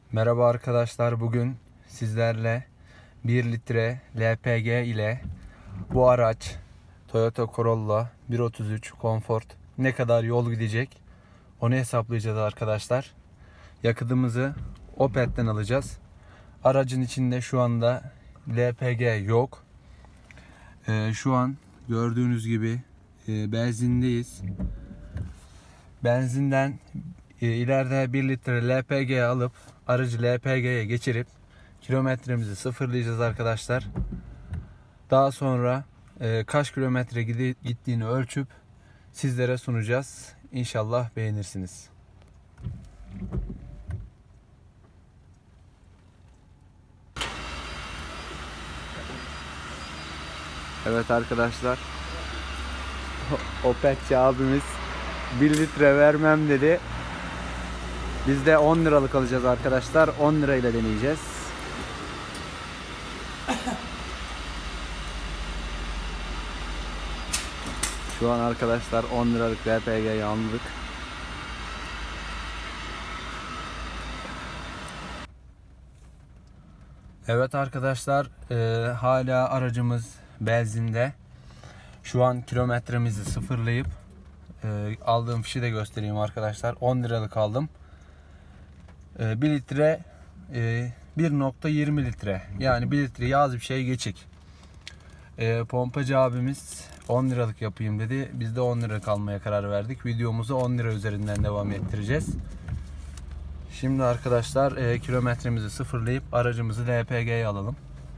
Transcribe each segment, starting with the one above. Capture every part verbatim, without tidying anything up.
Merhaba arkadaşlar, bugün sizlerle bir litre L P G ile bu araç Toyota Corolla bir otuz üç Comfort ne kadar yol gidecek onu hesaplayacağız arkadaşlar. Yakıtımızı Opet'ten alacağız. Aracın içinde şu anda L P G yok. Ee, şu an gördüğünüz gibi e, benzindeyiz. Benzinden e, ileride bir litre L P G alıp aracı L P G'ye geçirip kilometremizi sıfırlayacağız arkadaşlar. Daha sonra e, kaç kilometre gittiğini ölçüp sizlere sunacağız. İnşallah beğenirsiniz. Evet arkadaşlar, Opetçi abimiz bir litre vermem dedi. Biz de on liralık alacağız arkadaşlar. on lirayla deneyeceğiz. Şu an arkadaşlar on liralık L P G'yi aldık. Evet arkadaşlar, e, hala aracımız benzinde. Şu an kilometremizi sıfırlayıp e, aldığım fişi de göstereyim arkadaşlar. on liralık aldım. E, bir litre e, bir nokta yirmi litre. Yani bir litre az bir şey geçik. E, pompacı abimiz on liralık yapayım dedi. Biz de on liralık almaya karar verdik. Videomuzu on lira üzerinden devam ettireceğiz. Şimdi arkadaşlar e, kilometremizi sıfırlayıp aracımızı L P G'ye alalım.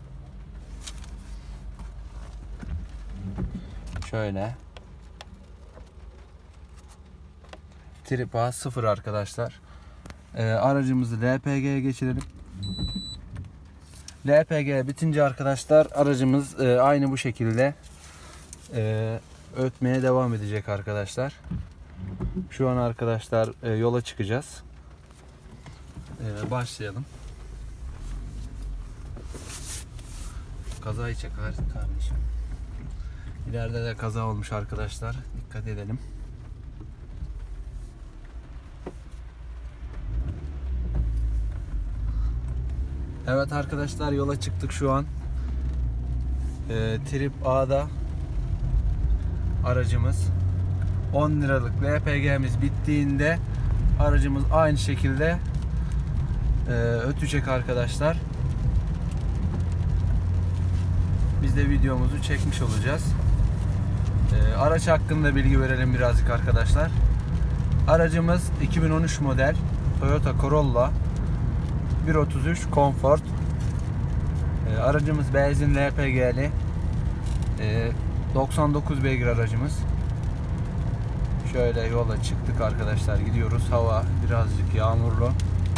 Şöyle. Trip A sıfır arkadaşlar. E, aracımızı L P G'ye geçirelim. L P G bitince arkadaşlar aracımız e, aynı bu şekilde e, ötmeye devam edecek arkadaşlar. Şu an arkadaşlar e, yola çıkacağız. E, başlayalım. Kazayı çek kardeşim. İleride de kaza olmuş arkadaşlar. Dikkat edelim. Evet arkadaşlar, yola çıktık şu an. E, Trip A'da aracımız. on liralık L P G'miz bittiğinde aracımız aynı şekilde e, ötecek arkadaşlar. Biz de videomuzu çekmiş olacağız. E, araç hakkında bilgi verelim birazcık arkadaşlar. Aracımız iki bin on üç model Toyota Corolla bir otuz üç Comfort. E, aracımız benzin L P G'li. E, doksan dokuz beygir aracımız. Şöyle yola çıktık arkadaşlar, gidiyoruz. Hava birazcık yağmurlu.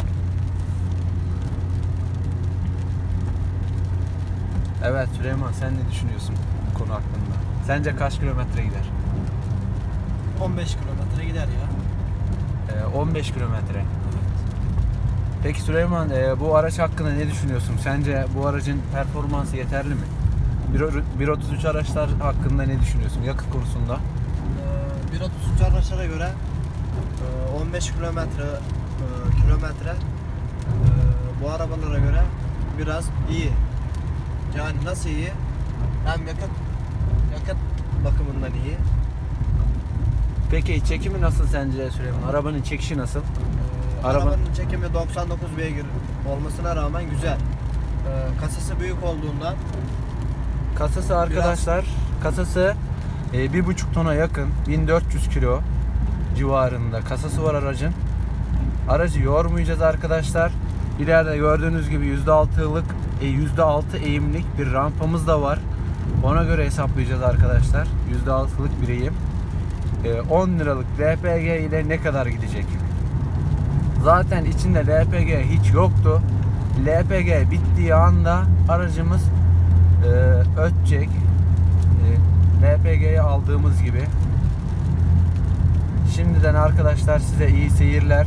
Evet Süleyman, sen ne düşünüyorsun bu konu hakkında? Sence kaç kilometre gider? on beş kilometre gider ya. Ee, on beş kilometre. Evet. Peki Süleyman, e, bu araç hakkında ne düşünüyorsun? Sence bu aracın performansı yeterli mi? bir otuz üç araçlar hakkında ne düşünüyorsun yakıt konusunda? Ee, bir otuz üç araçlara göre on beş kilometre kilometre bu arabalara göre biraz iyi. Yani nasıl iyi? Hem yakıt yakıt bakımından iyi. Peki çekimi nasıl sence Süleyman? Arabanın çekişi nasıl? Ee, Araba... Arabanın çekimi doksan dokuz beygir olmasına rağmen güzel. Ee, kasası büyük olduğundan. Kasası arkadaşlar, biraz... kasası e, bir buçuk tona yakın, bin dört yüz kilo civarında kasası var aracın. Aracı yormayacağız arkadaşlar. İleride gördüğünüz gibi yüzde altılık e, yüzde altı eğimlik bir rampamız da var. Ona göre hesaplayacağız arkadaşlar. yüzde altılık bir eğim. E, on liralık L P G ile ne kadar gidecek? Zaten içinde L P G hiç yoktu. L P G bittiği anda aracımız e, ötecek. E, L P G'yi aldığımız gibi. Şimdiden arkadaşlar size iyi seyirler.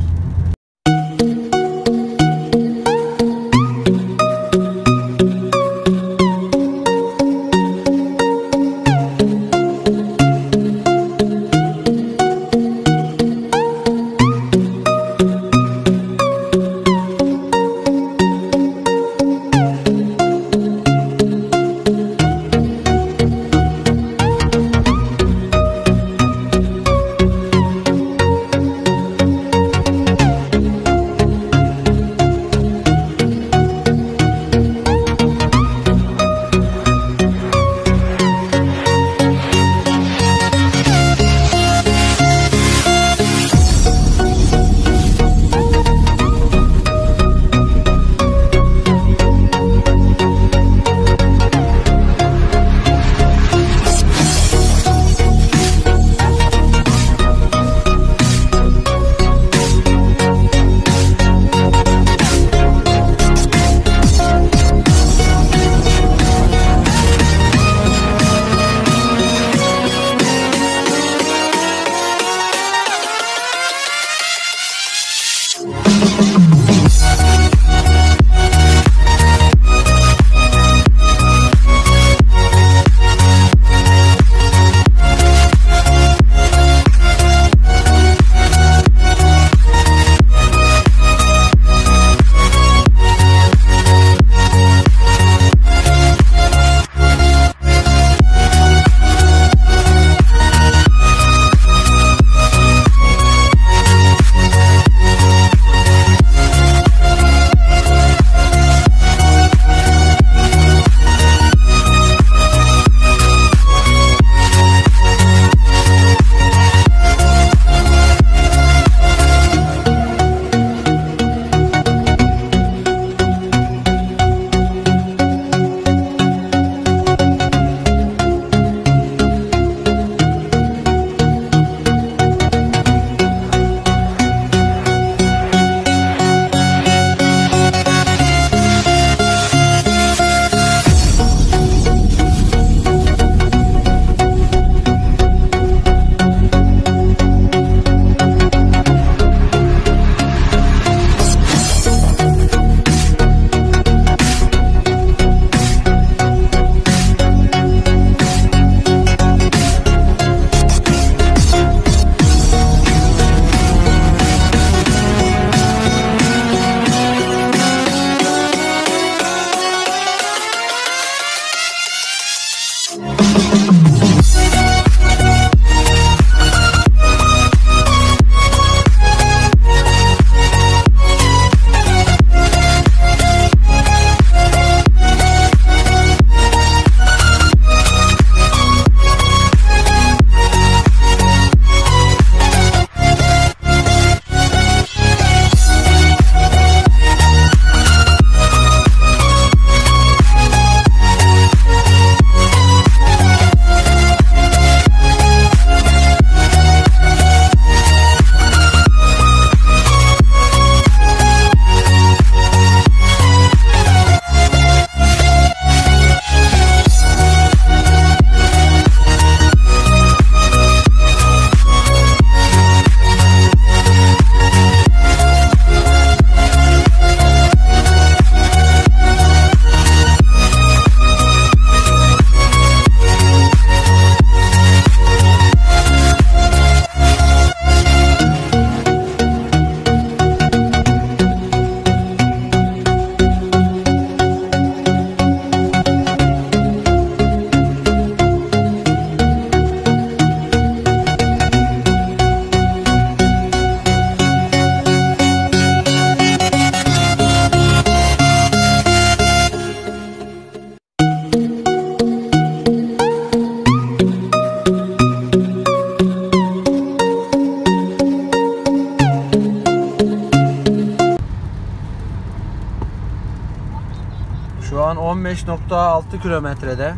an on beş nokta altı kilometrede.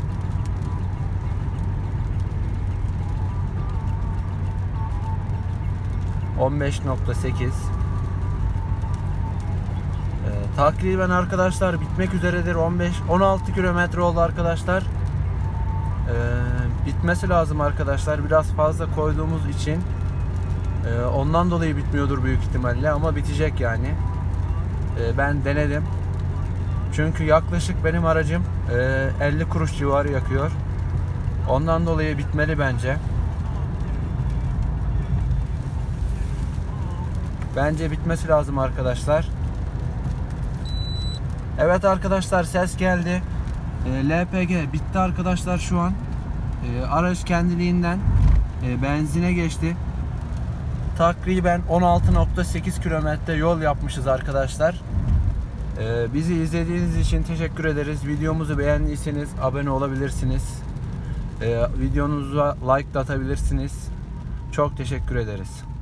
on beş nokta sekiz. Ee, takriben arkadaşlar bitmek üzeredir. on beş on altı kilometre oldu arkadaşlar. Ee, bitmesi lazım arkadaşlar. Biraz fazla koyduğumuz için e, ondan dolayı bitmiyordur büyük ihtimalle, ama bitecek yani. Ee, ben denedim. Çünkü yaklaşık benim aracım e, elli kuruş civarı yakıyor. Ondan dolayı bitmeli bence. Bence bitmesi lazım arkadaşlar. Evet arkadaşlar, ses geldi. E, L P G bitti arkadaşlar şu an. E, araç kendiliğinden e, benzine geçti. Takriben on altı nokta sekiz kilometre yol yapmışız arkadaşlar. E, bizi izlediğiniz için teşekkür ederiz. Videomuzu beğendiyseniz abone olabilirsiniz. E, videonuza like de atabilirsiniz. Çok teşekkür ederiz.